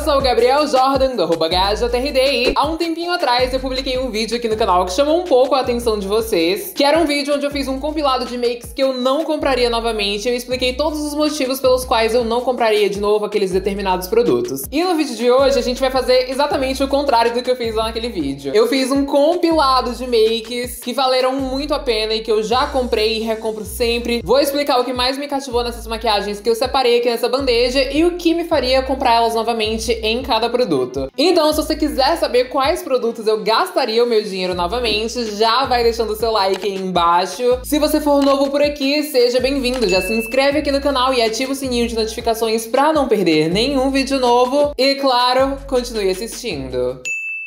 sou o Gabriel Jordan, do @GajaTRD, e há um tempinho atrás eu publiquei um vídeo aqui no canal que chamou um pouco a atenção de vocês, que era um vídeo onde eu fiz um compilado de makes que eu não compraria novamente. Eu expliquei todos os motivos pelos quais eu não compraria de novo aqueles determinados produtos. E no vídeo de hoje a gente vai fazer exatamente o contrário do que eu fiz lá naquele vídeo. Eu fiz um compilado de makes que valeram muito a pena e que eu já comprei e recompro sempre. Vou explicar o que mais me cativou nessas maquiagens que eu separei aqui nessa bandeja e o que me faria comprar elas novamente em cada produto. Então, se você quiser saber quais produtos eu gastaria o meu dinheiro novamente, já vai deixando o seu like aí embaixo. Se você for novo por aqui, seja bem-vindo. Já se inscreve aqui no canal e ativa o sininho de notificações pra não perder nenhum vídeo novo. E, claro, continue assistindo.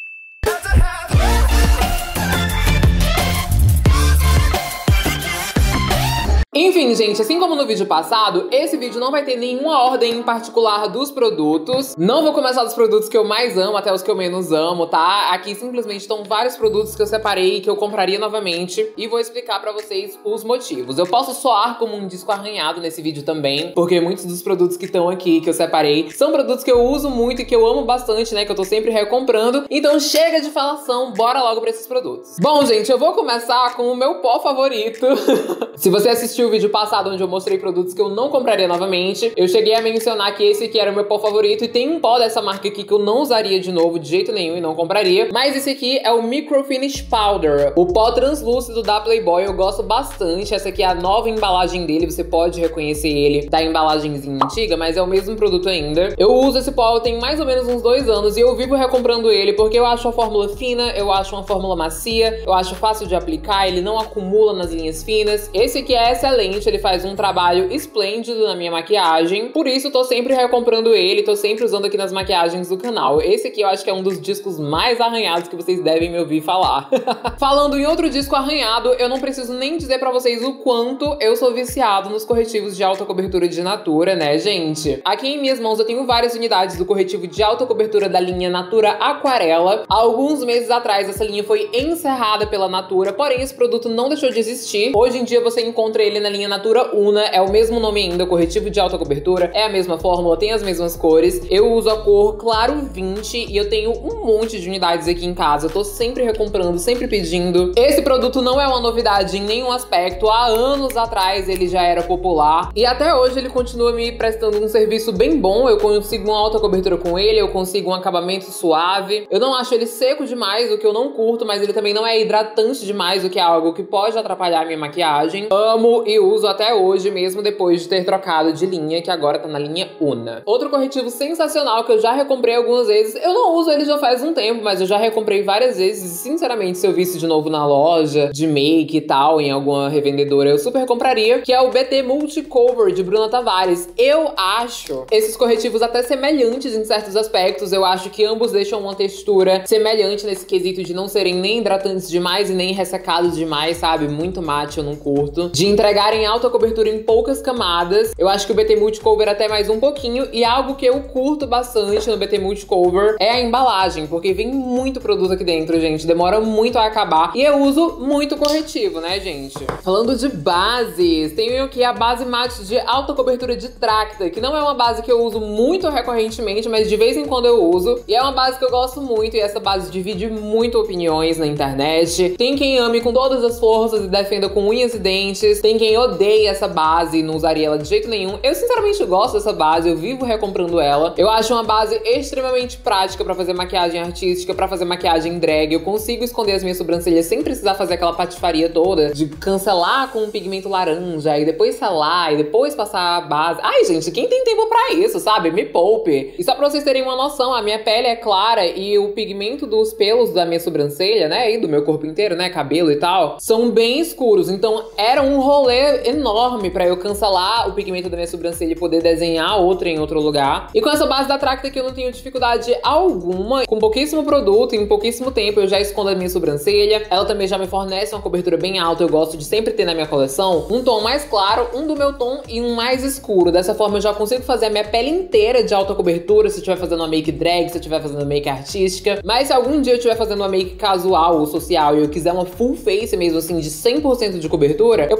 Enfim, gente, assim como no vídeo passado, esse vídeo não vai ter nenhuma ordem em particular dos produtos. Não vou começar dos produtos que eu mais amo até os que eu menos amo, tá? Aqui simplesmente estão vários produtos que eu separei e que eu compraria novamente e vou explicar pra vocês os motivos. Eu posso soar como um disco arranhado nesse vídeo também, porque muitos dos produtos que estão aqui, que eu separei, são produtos que eu uso muito e que eu amo bastante, né? Que eu tô sempre recomprando. Então chega de falação, bora logo pra esses produtos. Bom, gente, eu vou começar com o meu pó favorito. Se você assistiu o vídeo passado onde eu mostrei produtos que eu não compraria novamente, eu cheguei a mencionar que esse aqui era o meu pó favorito e tem um pó dessa marca aqui que eu não usaria de novo de jeito nenhum e não compraria, mas esse aqui é o Micro Finish Powder, o pó translúcido da Playboy. Eu gosto bastante, essa aqui é a nova embalagem dele, você pode reconhecer ele da embalagenzinha antiga, mas é o mesmo produto ainda. Eu uso esse pó tem mais ou menos uns 2 anos e eu vivo recomprando ele porque eu acho a fórmula fina, eu acho uma fórmula macia, eu acho fácil de aplicar, ele não acumula nas linhas finas. Esse aqui é excelente, ele faz um trabalho esplêndido na minha maquiagem, por isso tô sempre recomprando ele, tô sempre usando aqui nas maquiagens do canal. Esse aqui eu acho que é um dos discos mais arranhados que vocês devem me ouvir falar. Falando em outro disco arranhado, eu não preciso nem dizer pra vocês o quanto eu sou viciado nos corretivos de alta cobertura de Natura, né, gente? Aqui em minhas mãos eu tenho várias unidades do corretivo de alta cobertura da linha Natura Aquarela. Há alguns meses atrás essa linha foi encerrada pela Natura, porém esse produto não deixou de existir. Hoje em dia você encontra ele na linha Natura Una, é o mesmo nome ainda, corretivo de alta cobertura, é a mesma fórmula, tem as mesmas cores. Eu uso a cor Claro 20 e eu tenho um monte de unidades aqui em casa, eu tô sempre recomprando, sempre pedindo. Esse produto não é uma novidade em nenhum aspecto, há anos atrás ele já era popular e até hoje ele continua me prestando um serviço bem bom. Eu consigo uma alta cobertura com ele, eu consigo um acabamento suave, eu não acho ele seco demais, o que eu não curto, mas ele também não é hidratante demais, o que é algo que pode atrapalhar a minha maquiagem. Amo e uso até hoje, mesmo depois de ter trocado de linha, que agora tá na linha Una. Outro corretivo sensacional que eu já recomprei algumas vezes, eu não uso ele já faz um tempo, mas eu já recomprei várias vezes e sinceramente se eu visse de novo na loja de make e tal, em alguma revendedora, eu super compraria, que é o BT Multicover de Bruna Tavares. Eu acho esses corretivos até semelhantes em certos aspectos, eu acho que ambos deixam uma textura semelhante nesse quesito de não serem nem hidratantes demais e nem ressecados demais, sabe? Muito mate, eu não curto. De entregarem alta cobertura em poucas camadas. Eu acho que o BT Multicover até mais um pouquinho, e algo que eu curto bastante no BT Multicover é a embalagem, porque vem muito produto aqui dentro, gente, demora muito a acabar e eu uso muito corretivo, né, gente? Falando de bases, tenho aqui a base mate de alta cobertura de Tracta, que não é uma base que eu uso muito recorrentemente, mas de vez em quando eu uso, e é uma base que eu gosto muito, e essa base divide muito opiniões na internet. Tem quem ame com todas as forças e defenda com unhas e dentes, tem quem odeia essa base e não usaria ela de jeito nenhum. Eu sinceramente gosto dessa base, eu vivo recomprando ela. Eu acho uma base extremamente prática pra fazer maquiagem artística, pra fazer maquiagem drag. Eu consigo esconder as minhas sobrancelhas sem precisar fazer aquela patifaria toda de cancelar com um pigmento laranja e depois selar e depois passar a base. Ai, gente, quem tem tempo pra isso, sabe? Me poupe. E só pra vocês terem uma noção, a minha pele é clara e o pigmento dos pelos da minha sobrancelha, né, e do meu corpo inteiro, né, cabelo e tal, são bem escuros. Então era um rolê enorme pra eu cancelar o pigmento da minha sobrancelha e poder desenhar outra em outro lugar. E com essa base da Tracta aqui eu não tenho dificuldade alguma. Com pouquíssimo produto, em pouquíssimo tempo eu já escondo a minha sobrancelha. Ela também já me fornece uma cobertura bem alta. Eu gosto de sempre ter na minha coleção um tom mais claro, um do meu tom e um mais escuro. Dessa forma eu já consigo fazer a minha pele inteira de alta cobertura, se eu estiver fazendo uma make drag, se eu estiver fazendo uma make artística. Mas se algum dia eu estiver fazendo uma make casual ou social e eu quiser uma full face mesmo assim de 100% de cobertura, eu posso tranquilamente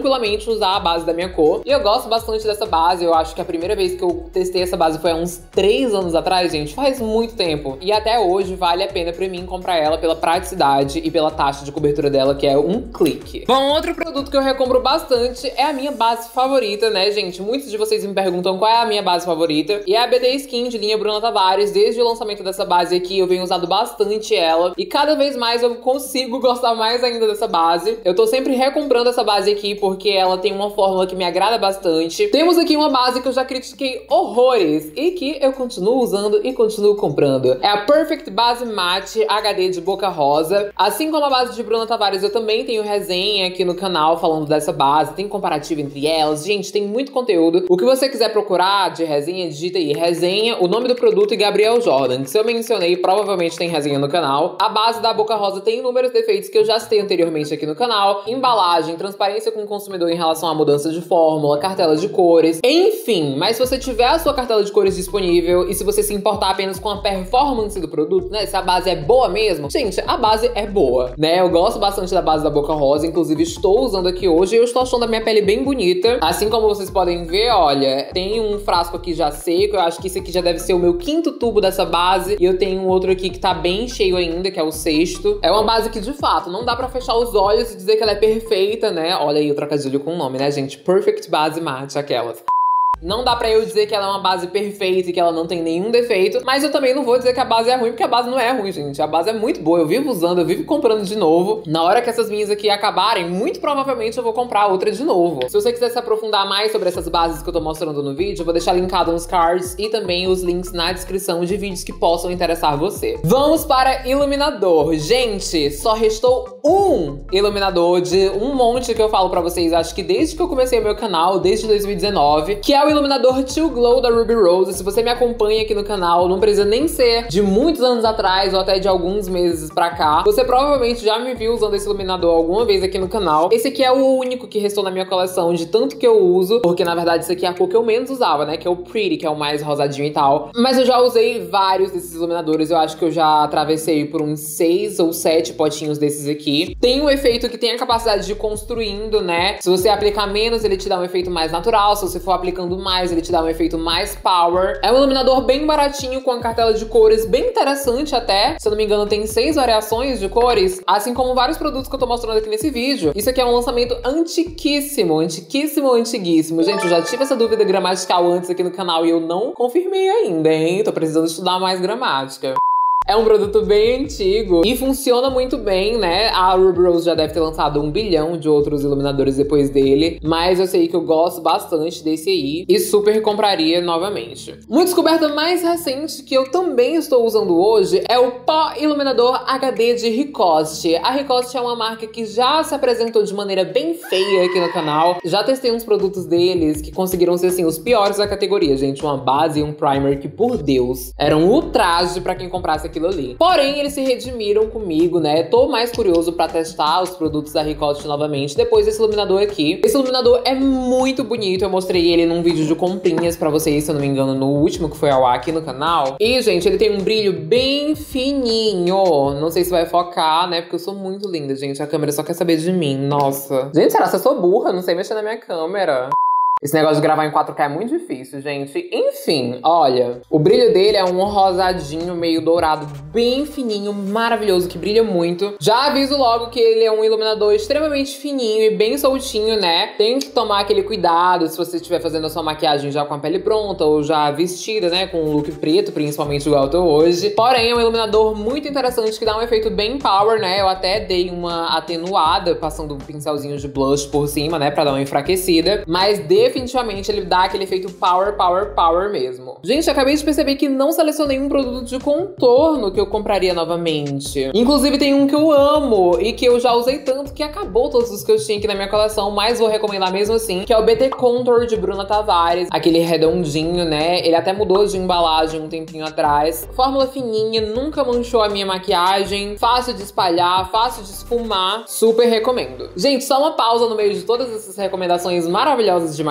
tranquilamente usar a base da minha cor. E eu gosto bastante dessa base. Eu acho que a primeira vez que eu testei essa base foi há uns 3 anos atrás, gente. Faz muito tempo. E até hoje vale a pena pra mim comprar ela pela praticidade e pela taxa de cobertura dela, que é um clique. Bom, outro produto que eu recompro bastante é a minha base favorita, né, gente? Muitos de vocês me perguntam qual é a minha base favorita. E é a BD Skin de linha Bruna Tavares. Desde o lançamento dessa base aqui, eu venho usando bastante ela. E cada vez mais eu consigo gostar mais ainda dessa base. Eu tô sempre recomprando essa base aqui porque ela tem uma fórmula que me agrada bastante. Temos aqui uma base que eu já critiquei horrores e que eu continuo usando e continuo comprando. É a Perfect Base Matte HD de Boca Rosa. Assim como a base de Bruna Tavares, eu também tenho resenha aqui no canal falando dessa base. Tem comparativo entre elas. Gente, tem muito conteúdo. O que você quiser procurar de resenha, digita aí resenha, o nome do produto e Gabriel Jordan, que se eu mencionei, provavelmente tem resenha no canal. A base da Boca Rosa tem inúmeros defeitos que eu já citei anteriormente aqui no canal. Embalagem, transparência com o consumidor em relação à mudança de fórmula, cartela de cores, enfim. Mas se você tiver a sua cartela de cores disponível e se você se importar apenas com a performance do produto, né, se a base é boa mesmo, gente, a base é boa, né? Eu gosto bastante da base da Boca Rosa, inclusive estou usando aqui hoje e eu estou achando a minha pele bem bonita. Assim como vocês podem ver, olha, tem um frasco aqui já seco, eu acho que esse aqui já deve ser o meu 5º tubo dessa base e eu tenho um outro aqui que tá bem cheio ainda, que é o 6º. É uma base que, de fato, não dá pra fechar os olhos e dizer que ela é perfeita, né? Olha aí o trocadilho com o nome, né, gente? Perfect Base Matte, aquelas. Não dá pra eu dizer que ela é uma base perfeita e que ela não tem nenhum defeito, mas eu também não vou dizer que a base é ruim, porque a base não é ruim, gente. A base é muito boa, eu vivo usando, eu vivo comprando de novo. Na hora que essas minhas aqui acabarem, muito provavelmente eu vou comprar outra de novo. Se você quiser se aprofundar mais sobre essas bases que eu tô mostrando no vídeo, eu vou deixar linkado nos cards e também os links na descrição de vídeos que possam interessar você. Vamos para iluminador. Gente, só restou um iluminador de um monte que eu falo pra vocês, acho que desde que eu comecei o meu canal, desde 2019, que é o iluminador Too Glow da Ruby Rose. Se você me acompanha aqui no canal, não precisa nem ser de muitos anos atrás ou até de alguns meses pra cá, você provavelmente já me viu usando esse iluminador alguma vez aqui no canal. Esse aqui é o único que restou na minha coleção de tanto que eu uso, porque na verdade esse aqui é a cor que eu menos usava, né, que é o Pretty, que é o mais rosadinho e tal. Mas eu já usei vários desses iluminadores, eu acho que eu já atravessei por uns 6 ou 7 potinhos desses aqui. Tem um efeito que tem a capacidade de ir construindo, né, se você aplicar menos, ele te dá um efeito mais natural, se você for aplicando mais, ele te dá um efeito mais power. É um iluminador bem baratinho, com a cartela de cores bem interessante até. Se eu não me engano, tem 6 variações de cores, assim como vários produtos que eu tô mostrando aqui nesse vídeo. Isso aqui é um lançamento antiquíssimo, antiquíssimo, antiguíssimo. Gente, eu já tive essa dúvida gramatical antes aqui no canal e eu não confirmei ainda, hein? Tô precisando estudar mais gramática. É um produto bem antigo e funciona muito bem, né? A Ruby Rose já deve ter lançado 1 bilhão de outros iluminadores depois dele, mas eu sei que eu gosto bastante desse aí e super compraria novamente. Uma descoberta mais recente que eu também estou usando hoje é o pó iluminador HD de Ricoste. A Ricoste é uma marca que já se apresentou de maneira bem feia aqui no canal. Já testei uns produtos deles que conseguiram ser, assim, os piores da categoria, gente. Uma base e um primer que, por Deus, eram um ultraje pra quem comprasse aquilo ali. Porém, eles se redimiram comigo, né? Tô mais curioso pra testar os produtos da Ricoste novamente depois desse iluminador aqui. Esse iluminador é muito bonito. Eu mostrei ele num vídeo de comprinhas pra vocês, se eu não me engano, no último que foi ao ar aqui no canal. E, gente, ele tem um brilho bem fininho. Não sei se vai focar, né? Porque eu sou muito linda, gente. A câmera só quer saber de mim. Nossa. Gente, será que eu sou burra? Não sei mexer na minha câmera. Esse negócio de gravar em 4K é muito difícil, gente. Enfim, olha. O brilho dele é um rosadinho meio dourado, bem fininho, maravilhoso, que brilha muito. Já aviso logo que ele é um iluminador extremamente fininho e bem soltinho, né? Tem que tomar aquele cuidado se você estiver fazendo a sua maquiagem já com a pele pronta ou já vestida, né? Com um look preto, principalmente igual eu tô hoje. Porém, é um iluminador muito interessante que dá um efeito bem power, né? Eu até dei uma atenuada, passando um pincelzinho de blush por cima, né? Pra dar uma enfraquecida. Mas definitivamente ele dá aquele efeito power mesmo. Gente, acabei de perceber que não selecionei um produto de contorno que eu compraria novamente. Inclusive tem um que eu amo e que eu já usei tanto que acabou todos os que eu tinha aqui na minha coleção, mas vou recomendar mesmo assim, que é o BT Contour de Bruna Tavares. Aquele redondinho, né? Ele até mudou de embalagem um tempinho atrás. Fórmula fininha, nunca manchou a minha maquiagem, fácil de espalhar, fácil de esfumar. Super recomendo. Gente, só uma pausa no meio de todas essas recomendações maravilhosas de maquiagem.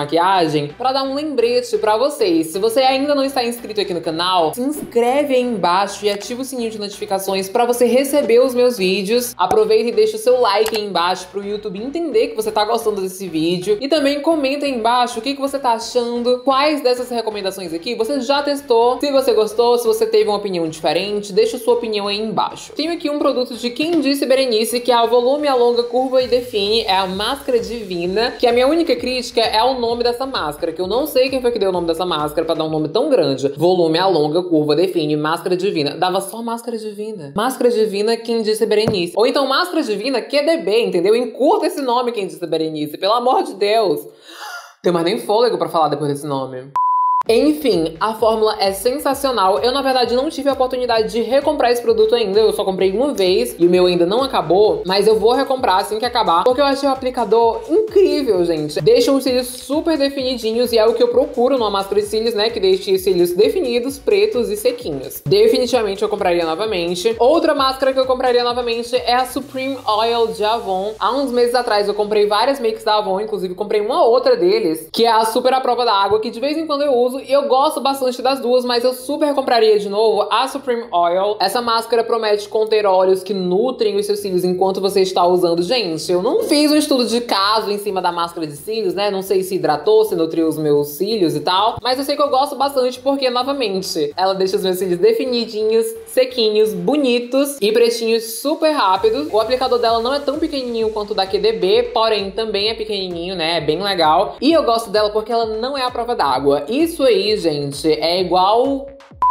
maquiagem pra dar um lembrete pra vocês. Se você ainda não está inscrito aqui no canal, se inscreve aí embaixo e ativa o sininho de notificações pra você receber os meus vídeos. Aproveita e deixa o seu like aí embaixo pro YouTube entender que você tá gostando desse vídeo. E também comenta aí embaixo o que você tá achando, quais dessas recomendações aqui você já testou, se você gostou, se você teve uma opinião diferente, deixa sua opinião aí embaixo. Tenho aqui um produto de Quem Disse Berenice, que é a Volume, Alonga, Curva e Define, é a Máscara Divina, que a minha única crítica é o nome dessa máscara, que eu não sei quem foi que deu o nome dessa máscara pra dar um nome tão grande. Volume, Alonga, Curva, Define, Máscara Divina. Dava só Máscara Divina. Máscara Divina, Quem Disse Berenice. Ou então Máscara Divina, QDB, entendeu? Encurta esse nome, Quem Disse Berenice, pelo amor de Deus. Tenho mais nem fôlego pra falar depois desse nome. Enfim, a fórmula é sensacional. Eu, na verdade, não tive a oportunidade de recomprar esse produto ainda. Eu só comprei uma vez e o meu ainda não acabou. Mas eu vou recomprar assim que acabar, porque eu achei o aplicador incrível, gente. Deixa os cílios super definidinhos e é o que eu procuro numa máscara de cílios, né? Que deixe os cílios definidos, pretos e sequinhos. Definitivamente eu compraria novamente. Outra máscara que eu compraria novamente é a Supreme Oil de Avon. Há uns meses atrás eu comprei várias makes da Avon, inclusive comprei uma outra deles, que é a Super à Prova d'Água, que de vez em quando eu uso. E eu gosto bastante das duas, mas eu super compraria de novo a Supreme Oil. Essa máscara promete conter óleos que nutrem os seus cílios enquanto você está usando. Gente, eu não fiz um estudo de caso em cima da máscara de cílios, né? Não sei se hidratou, se nutriu os meus cílios e tal. Mas eu sei que eu gosto bastante porque, novamente, ela deixa os meus cílios definidinhos, sequinhos, bonitos e pretinhos super rápido. O aplicador dela não é tão pequenininho quanto o da QDB, porém também é pequenininho, né? É bem legal. E eu gosto dela porque ela não é à prova d'água. Isso aí, gente, é igual,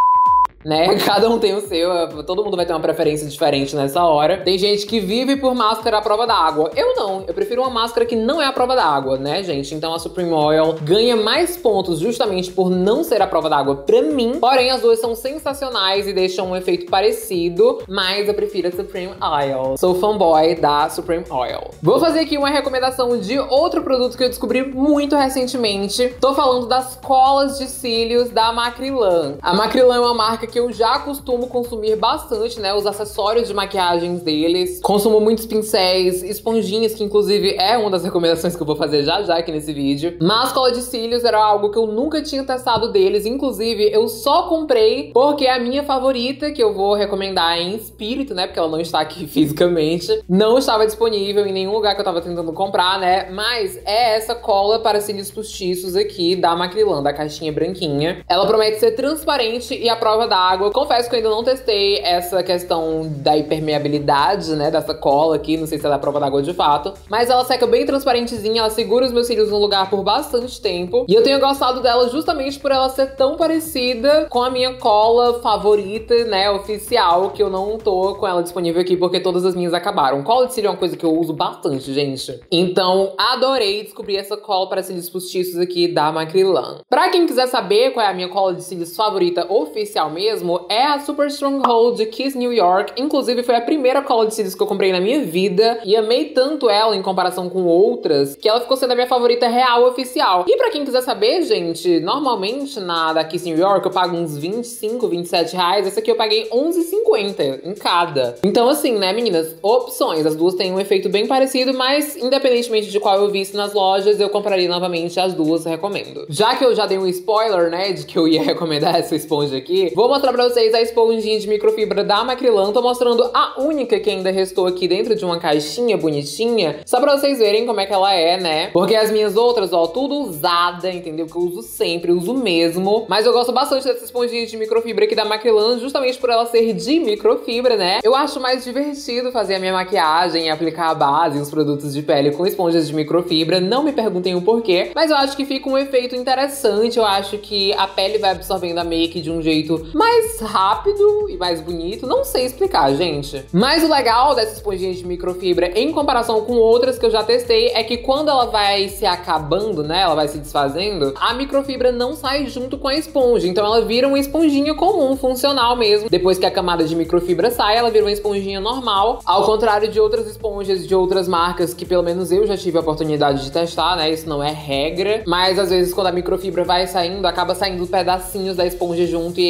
né? Cada um tem o seu, todo mundo vai ter uma preferência diferente nessa hora. Tem gente que vive por máscara à prova d'água. Eu não, eu prefiro uma máscara que não é à prova d'água, né, gente? Então a Supreme Oil ganha mais pontos justamente por não ser à prova d'água pra mim. Porém, as duas são sensacionais e deixam um efeito parecido, mas eu prefiro a Supreme Oil. Sou fanboy da Supreme Oil. Vou fazer aqui uma recomendação de outro produto que eu descobri muito recentemente. Tô falando das colas de cílios da Macrylan. A Macrylan é uma marca que eu já costumo consumir bastante, né? Os acessórios de maquiagens deles. Consumo muitos pincéis, esponjinhas, que inclusive é uma das recomendações que eu vou fazer já aqui nesse vídeo. Mas cola de cílios era algo que eu nunca tinha testado deles. Inclusive, eu só comprei porque a minha favorita, que eu vou recomendar em espírito, né? Porque ela não está aqui fisicamente. Não estava disponível em nenhum lugar que eu tava tentando comprar, né? Mas é essa cola para cílios postiços aqui da Macrylan, da caixinha branquinha. Ela promete ser transparente e à prova d'água. Confesso que eu ainda não testei essa questão da impermeabilidade, né, dessa cola aqui, não sei se ela é a prova d'água de fato, mas ela seca bem transparentezinha, ela segura os meus cílios no lugar por bastante tempo, e eu tenho gostado dela justamente por ela ser tão parecida com a minha cola favorita, né, oficial, que eu não tô com ela disponível aqui porque todas as minhas acabaram. Cola de cílio é uma coisa que eu uso bastante, gente. Então, adorei descobrir essa cola para cílios postiços aqui da Macrylan. Pra quem quiser saber qual é a minha cola de cílios favorita oficial mesmo, é a Super Stronghold de Kiss New York. Inclusive, foi a primeira cola de cílios que eu comprei na minha vida. E amei tanto ela em comparação com outras, que ela ficou sendo a minha favorita real oficial. E pra quem quiser saber, gente, normalmente na da Kiss New York eu pago uns 25, 27 reais. Essa aqui eu paguei 11,50 em cada. Então assim, né, meninas? Opções. As duas têm um efeito bem parecido, mas independentemente de qual eu visse nas lojas, eu compraria novamente as duas, recomendo. Já que eu já dei um spoiler, né, de que eu ia recomendar essa esponja aqui, vou mostrar pra vocês a esponjinha de microfibra da Macrylan. Tô mostrando a única que ainda restou aqui dentro de uma caixinha bonitinha, só pra vocês verem como é que ela é, né? Porque as minhas outras, ó, tudo usada, entendeu? Que eu uso sempre, uso mesmo. Mas eu gosto bastante dessa esponjinha de microfibra aqui da Macrylan, justamente por ela ser de microfibra, né? Eu acho mais divertido fazer a minha maquiagem e aplicar a base e os produtos de pele com esponjas de microfibra. Não me perguntem o porquê, mas eu acho que fica um efeito interessante. Eu acho que a pele vai absorvendo a make de um jeito mais rápido e mais bonito. Não sei explicar, gente. Mas o legal dessa esponjinha de microfibra, em comparação com outras que eu já testei, é que quando ela vai se acabando, né, ela vai se desfazendo, a microfibra não sai junto com a esponja. Então ela vira uma esponjinha comum, funcional mesmo. Depois que a camada de microfibra sai, ela vira uma esponjinha normal. Ao contrário de outras esponjas de outras marcas que pelo menos eu já tive a oportunidade de testar, né? Isso não é regra. Mas às vezes quando a microfibra vai saindo, acaba saindo pedacinhos da esponja junto e a esponja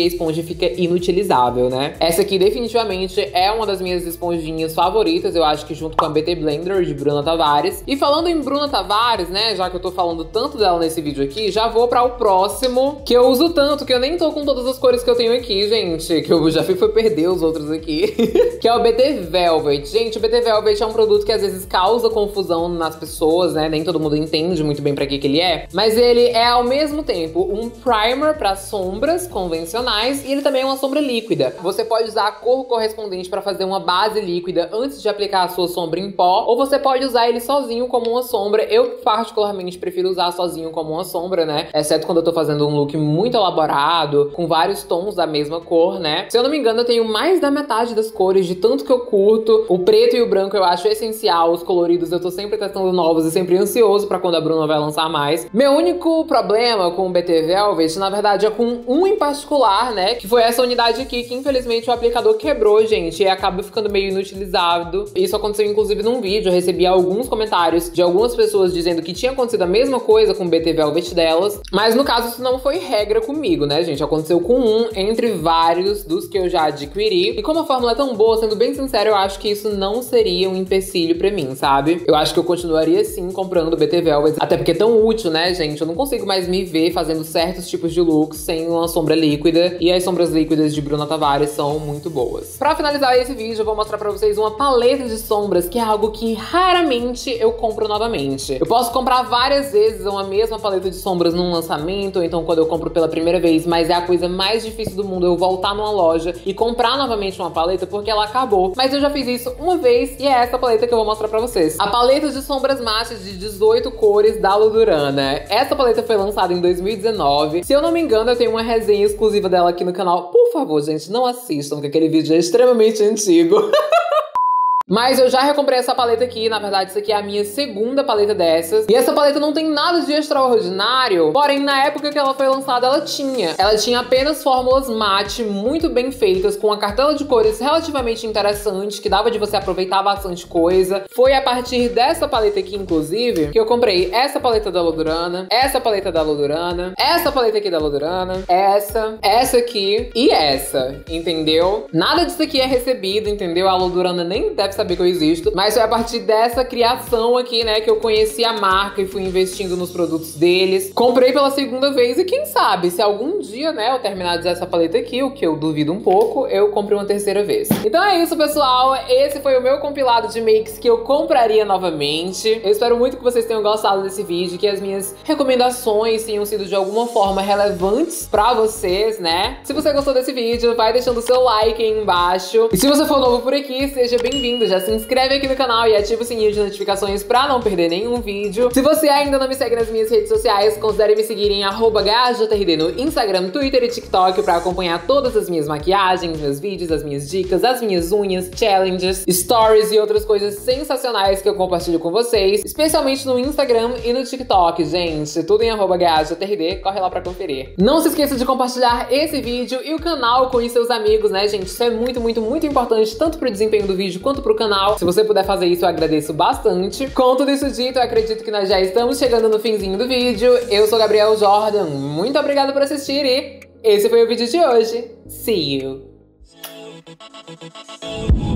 fica inutilizável, né? Essa aqui definitivamente é uma das minhas esponjinhas favoritas, eu acho que junto com a BT Blender de Bruna Tavares. E falando em Bruna Tavares, né, já que eu tô falando tanto dela nesse vídeo aqui, já vou para o próximo, que eu uso tanto, que eu nem tô com todas as cores que eu tenho aqui, gente, que eu já fui perder os outros aqui, que é o BT Velvet. Gente, o BT Velvet é um produto que às vezes causa confusão nas pessoas, né, nem todo mundo entende muito bem pra que ele é, mas ele é ao mesmo tempo um primer para sombras convencionais e ele também é uma sombra líquida. Você pode usar a cor correspondente para fazer uma base líquida antes de aplicar a sua sombra em pó, ou você pode usar ele sozinho como uma sombra. Eu particularmente prefiro usar sozinho como uma sombra, né, exceto quando eu tô fazendo um look muito elaborado, com vários tons da mesma cor, né. Se eu não me engano, eu tenho mais da metade das cores, de tanto que eu curto. O preto e o branco eu acho essencial, os coloridos eu tô sempre testando novos e sempre ansioso pra quando a Bruna vai lançar mais. Meu único problema com o BT Velvet, na verdade, é com um em particular, né, que foi essa unidade aqui, que infelizmente o aplicador quebrou, gente, e acaba ficando meio inutilizado. Isso aconteceu inclusive num vídeo, eu recebi alguns comentários de algumas pessoas dizendo que tinha acontecido a mesma coisa com o BT Velvet delas, mas no caso isso não foi regra comigo, né, gente, aconteceu com um entre vários dos que eu já adquiri, e como a fórmula é tão boa, sendo bem sincero, eu acho que isso não seria um empecilho pra mim, sabe? Eu acho que eu continuaria sim comprando o BT Velvet, até porque é tão útil, né, gente? Eu não consigo mais me ver fazendo certos tipos de looks sem uma sombra líquida, e as sombras líquidas de Bruna Tavares são muito boas. Pra finalizar esse vídeo, eu vou mostrar pra vocês uma paleta de sombras, que é algo que raramente eu compro novamente. Eu posso comprar várias vezes uma mesma paleta de sombras num lançamento, ou então quando eu compro pela primeira vez, mas é a coisa mais difícil do mundo eu voltar numa loja e comprar novamente uma paleta porque ela acabou. Mas eu já fiz isso uma vez e é essa paleta que eu vou mostrar pra vocês. A paleta de sombras mates de 18 cores da Ludurana. Essa paleta foi lançada em 2019. Se eu não me engano, eu tenho uma resenha exclusiva dela aqui no canal. Por favor, gente, não assistam, porque aquele vídeo é extremamente antigo. Mas eu já recomprei essa paleta aqui, na verdade isso aqui é a minha segunda paleta dessas. E essa paleta não tem nada de extraordinário, porém na época que ela foi lançada ela tinha apenas fórmulas mate muito bem feitas, com uma cartela de cores relativamente interessante, que dava de você aproveitar bastante coisa. Foi a partir dessa paleta aqui, inclusive, que eu comprei essa paleta da Ludurana, essa paleta da Ludurana, essa paleta aqui da Ludurana, essa aqui e essa, entendeu? Nada disso aqui é recebido, entendeu? A Ludurana nem deve saber que eu existo, mas foi a partir dessa criação aqui, né, que eu conheci a marca e fui investindo nos produtos deles. Comprei pela segunda vez e quem sabe, se algum dia, né, eu terminar de usar essa paleta aqui, o que eu duvido um pouco, eu comprei uma terceira vez. Então é isso, pessoal. Esse foi o meu compilado de makes que eu compraria novamente. Eu espero muito que vocês tenham gostado desse vídeo, que as minhas recomendações tenham sido de alguma forma relevantes pra vocês, né? Se você gostou desse vídeo, vai deixando o seu like aí embaixo. E se você for novo por aqui, seja bem-vindo. Já se inscreve aqui no canal e ativa o sininho de notificações pra não perder nenhum vídeo. Se você ainda não me segue nas minhas redes sociais, considere me seguir em @GajoTRD no Instagram, Twitter e TikTok pra acompanhar todas as minhas maquiagens, meus vídeos, as minhas dicas, as minhas unhas, challenges, stories e outras coisas sensacionais que eu compartilho com vocês, especialmente no Instagram e no TikTok, gente. Tudo em @GajoTRD, corre lá pra conferir. Não se esqueça de compartilhar esse vídeo e o canal com os seus amigos, né, gente? Isso é muito, muito, muito importante, tanto pro desempenho do vídeo quanto pro canal. Se você puder fazer isso, eu agradeço bastante. Com tudo isso dito, eu acredito que nós já estamos chegando no finzinho do vídeo. Eu sou Gabriel Jordan, muito obrigada por assistir e esse foi o vídeo de hoje. See you!